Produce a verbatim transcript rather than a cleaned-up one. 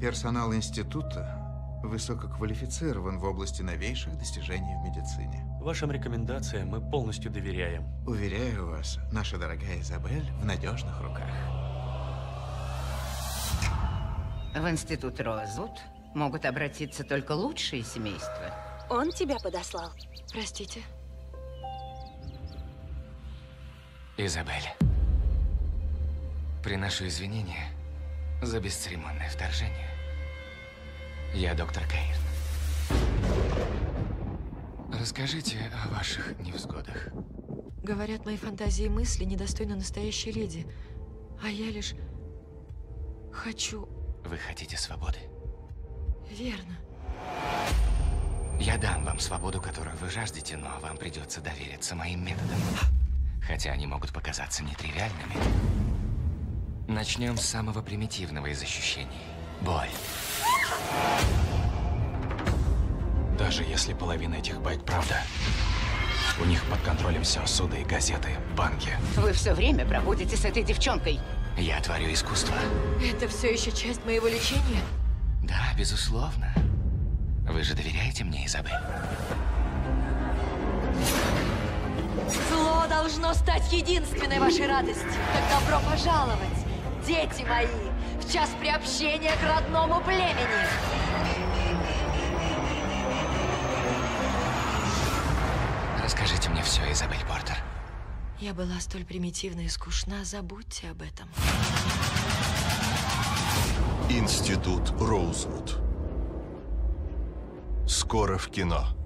Персонал института высококвалифицирован в области новейших достижений в медицине. Вашим рекомендациям мы полностью доверяем. Уверяю вас, наша дорогая Изабель в надежных руках. В институт Роузвуд могут обратиться только лучшие семейства. Он тебя подослал? Простите. Изабель, приношу извинения за бесцеремонное вторжение. Я доктор Каирн. Расскажите о ваших невзгодах. Говорят, мои фантазии и мысли недостойны настоящей леди. А я лишь хочу... Вы хотите свободы? Верно. Я дам вам свободу, которую вы жаждете, но вам придется довериться моим методам. Хотя они могут показаться нетривиальными. Начнем с самого примитивного из ощущений. Боль. Даже если половина этих байк правда, у них под контролем все: суды, газеты, банки. Вы все время проводите с этой девчонкой. Я творю искусство. Это все еще часть моего лечения? Да, безусловно. Вы же доверяете мне, Изабель? Зло должно стать единственной вашей радостью. Так добро пожаловать, дети мои, в час приобщения к родному племени. Расскажите мне все, Изабель Портер. Я была столь примитивна и скучна, забудьте об этом. Институт Роузвуд. Скоро в кино.